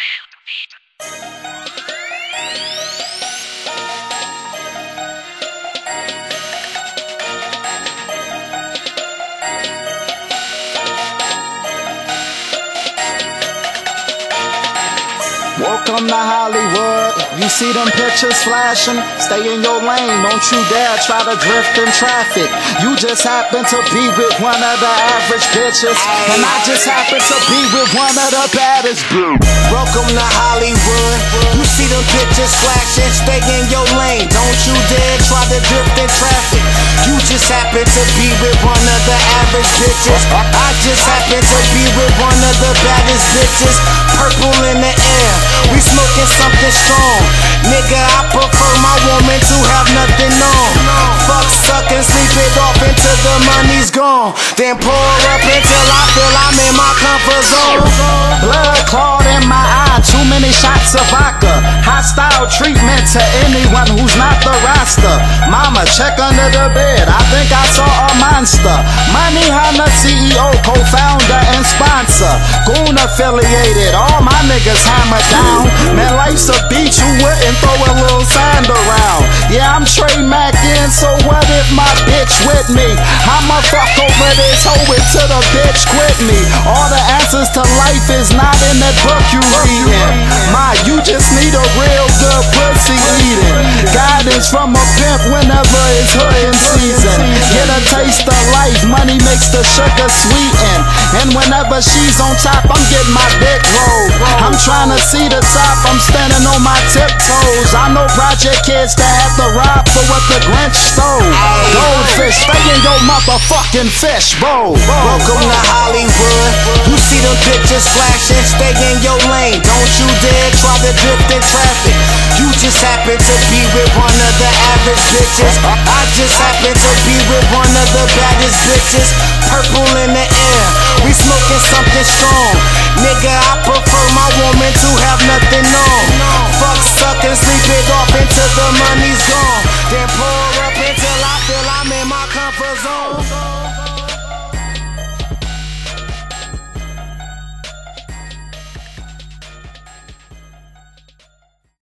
Welcome to Hollywood. You see them pictures flashing? Stay in your lane, don't you dare try to drift in traffic. You just happen to be with one of the average bitches, and I just happen to be with one of the baddest bitches. Welcome to Hollywood. You see them pictures flashing? Stay in your lane, don't you dare try to drift in traffic. You just happen to be with one of the average bitches. I just happen to be with one of the baddest bitches. Purple in the air, we smoking something strong. Nigga, I prefer my woman to have nothing on. Fuck, suck and sleep it off until the money's gone. Then pour up until I feel I'm in my comfort zone. Blood clot in my eye, too many shots of vodka. Hostile treatment to anyone who's not the roster. Mama, check under the bed, I think I saw a monster. Money Hunter, CEO, co-founder and sponsor. Goon affiliated, all my niggas hammer down. Man, life's a beach, you wouldn't throw a little sand around. Yeah, I'm Trey Mack in, so what if my bitch with me? I'ma fuck over this hoe until the bitch quit me. All the answers to life is not in that book you reading. Ma, you just need a real good pussy eating. Guidance from a pimp whenever it's hooking season. Get a taste of life, money makes the sugar sweeten. And whenever she's on top, I'm getting my dick rolled. I'm trying to see the top, I'm standing on my tiptoes. I know project kids that have to rob for what the Grinch stole. Goldfish, stay in your motherfucking fish bowl. Welcome to Hollywood. You see them pictures flashing? Stay in your lane, don't you dare try to drift in traffic. You just happen to be with one of the average bitches. I just happen to be with one of the baddest bitches. Purple in the air, we smoking something strong. Nigga, I prefer my woman to